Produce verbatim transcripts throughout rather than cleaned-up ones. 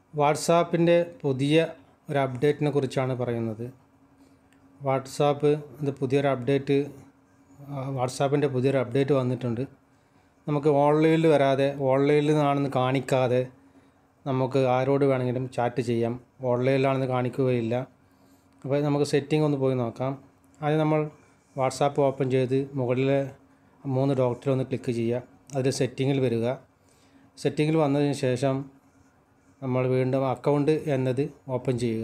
വാട്സാപ്പിൻ്റെ പുതിയ ഒരു അപ്ഡേറ്റിനെ കുറിച്ചാണ് പറയുന്നത്. വാട്സാപ്പ് ഇത് പുതിയൊരു അപ്ഡേറ്റ് വാട്സാപ്പിൻ്റെ പുതിയൊരു അപ്ഡേറ്റ് വന്നിട്ടുണ്ട്. നമുക്ക് ഓൺലൈനിൽ വരാതെ, ഓൺലൈനിൽ നിന്നാണെന്ന് കാണിക്കാതെ നമുക്ക് ആരോട് വേണമെങ്കിലും ചാറ്റ് ചെയ്യാം. ഓൺലൈനിലാണെന്ന് കാണിക്കുകയില്ല. അപ്പോൾ നമുക്ക് സെറ്റിംഗ് ഒന്ന് പോയി നോക്കാം. ആദ്യം നമ്മൾ വാട്സാപ്പ് ഓപ്പൺ ചെയ്ത് മുകളിലെ മൂന്ന് ഡോട്ടിൽ ഒന്ന് ക്ലിക്ക് ചെയ്യുക. അതിൽ സെറ്റിങ്ങിൽ വരിക. സെറ്റിങ്ങിൽ വന്നതിന് ശേഷം നമ്മൾ വീണ്ടും അക്കൗണ്ട് എന്നത് ഓപ്പൺ ചെയ്യുക.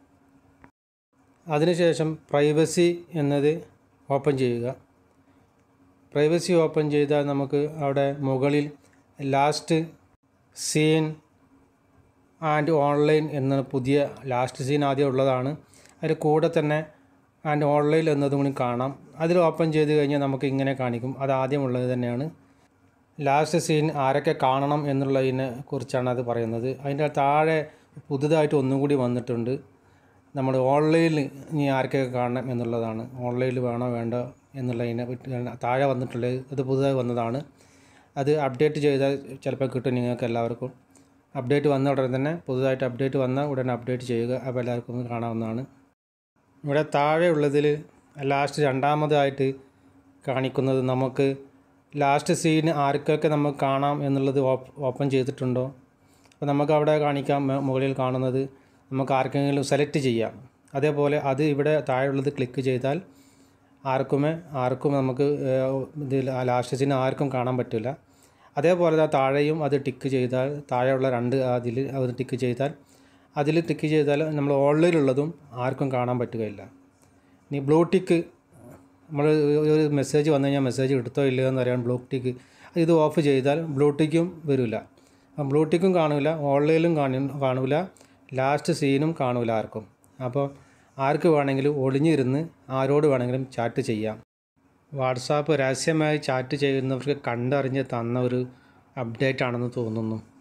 അതിനുശേഷം പ്രൈവസി എന്നത് ഓപ്പൺ ചെയ്യുക. പ്രൈവസി ഓപ്പൺ ചെയ്താൽ നമുക്ക് അവിടെ മുകളിൽ ലാസ്റ്റ് സീൻ ആൻഡ് ഓൺലൈൻ എന്ന പുതിയ ലാസ്റ്റ് സീൻ ആദ്യം ഉള്ളതാണ്. അതിൽ കൂടെ തന്നെ ആൻഡ് ഓൺലൈൻ എന്നതും കൂടി കാണാം. അതിൽ ഓപ്പൺ ചെയ്ത് കഴിഞ്ഞാൽ നമുക്ക് ഇങ്ങനെ കാണിക്കും. അത് ആദ്യമുള്ളത് തന്നെയാണ്. ലാസ്റ്റ് സീൻ ആരൊക്കെ കാണണം എന്നുള്ളതിനെ കുറിച്ചാണ് അത് പറയുന്നത്. അതിൻ്റെ താഴെ പുതുതായിട്ട് ഒന്നും കൂടി വന്നിട്ടുണ്ട്. നമ്മൾ ഓൺലൈനിൽ ഇനി ആർക്കൊക്കെ കാണണം എന്നുള്ളതാണ്. ഓൺലൈനിൽ വേണോ വേണ്ടോ എന്നുള്ളതിനെ താഴെ വന്നിട്ടുള്ളത് അത് പുതുതായി വന്നതാണ്. അത് അപ്ഡേറ്റ് ചെയ്താൽ ചിലപ്പോൾ കിട്ടും നിങ്ങൾക്ക് എല്ലാവർക്കും. അപ്ഡേറ്റ് വന്ന ഉടനെ തന്നെ പുതുതായിട്ട് അപ്ഡേറ്റ് വന്നാൽ ഉടനെ അപ്ഡേറ്റ് ചെയ്യുക. അപ്പോൾ എല്ലാവർക്കും ഒന്ന് കാണാവുന്നതാണ്. ഇവിടെ താഴെയുള്ളതിൽ ലാസ്റ്റ് രണ്ടാമതായിട്ട് കാണിക്കുന്നത് നമുക്ക് ലാസ്റ്റ് സീൻ ആർക്കൊക്കെ നമുക്ക് കാണാം എന്നുള്ളത് ഓപ്പൺ ചെയ്തിട്ടുണ്ടോ. അപ്പോൾ നമുക്ക് അവിടെ കാണിക്കാം. മുകളിൽ കാണുന്നത് നമുക്ക് ആർക്കെങ്കിലും സെലക്ട് ചെയ്യാം. അതേപോലെ അത് ഇവിടെ താഴെയുള്ളത് ക്ലിക്ക് ചെയ്താൽ ആർക്കുമേ ആർക്കും നമുക്ക് ഇതിൽ ലാസ്റ്റ് സീൻ ആർക്കും കാണാൻ പറ്റില്ല. അതേപോലെ താഴെയും അത് ടിക്ക് ചെയ്താൽ താഴെയുള്ള രണ്ട് അതിൽ അത് ടിക്ക് ചെയ്താൽ അതിൽ ടിക്ക് ചെയ്താൽ നമ്മൾ ഓൺലൈനിലുള്ളതും ആർക്കും കാണാൻ പറ്റുകയില്ല. ഇനി ബ്ലൂ ടിക്ക്, നമ്മൾ ഒരു മെസ്സേജ് വന്നു കഴിഞ്ഞാൽ മെസ്സേജ് എടുത്തോ ഇല്ലയോ എന്ന് അറിയാൻ ബ്ലൂ ടിക്ക് ഇത് ഓഫ് ചെയ്താൽ ബ്ലൂ ടിക്കും വരില്ല. ബ്ലൂ ടിക്കും കാണില്ല, ഓൺലൈനിലും കാണി കാണില്ല ലാസ്റ്റ് സീനും കാണില്ല ആർക്കും. അപ്പോൾ ആർക്ക് വേണമെങ്കിലും ഒളിഞ്ഞിരുന്ന് ആരോട് വേണമെങ്കിലും ചാറ്റ് ചെയ്യാം. വാട്സാപ്പ് രഹസ്യമായി ചാറ്റ് ചെയ്യുന്നവർക്ക് കണ്ടറിഞ്ഞ് തന്ന ഒരു അപ്ഡേറ്റ് ആണെന്ന് തോന്നുന്നു.